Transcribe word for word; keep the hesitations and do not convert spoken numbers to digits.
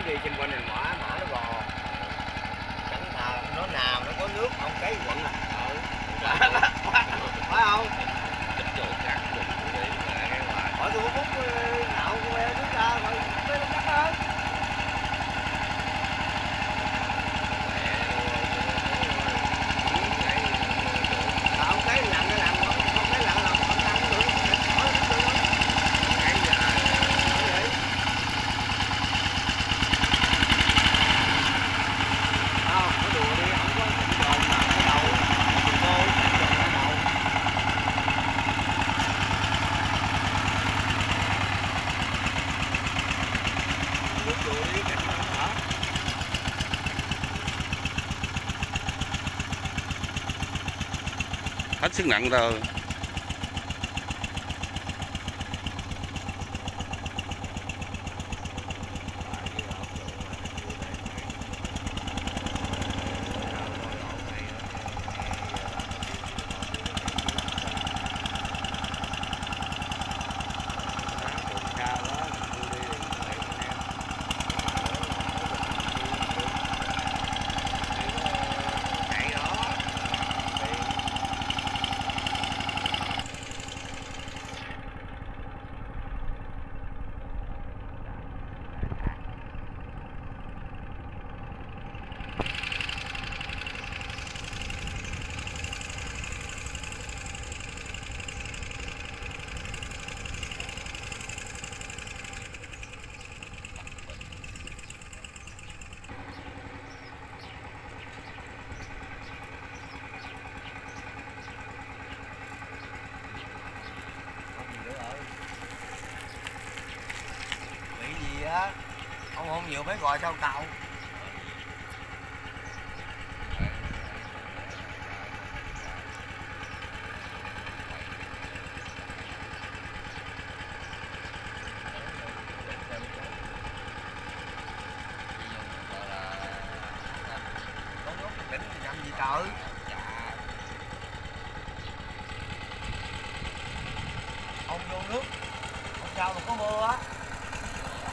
đi trên quanh này mỏ mỏ nó bò chẳng thà nó nào nó có nước ông cái quận à phải không hỏi tôi có phút nào cô em nước ra rồi nó chắc hơn ông cái lặn nó làm không cái lặn là không ăn được hỏi nó được không cái giờ vậy không có đùa đi không có dồn mà cái đầu cô dồn cái đầu nước đùa đi cảnh nó hả hết sức nặng rồi. ông không nhiều mấy gọi sao tàu làm gì trời ông vô nước không sao mà có mưa á.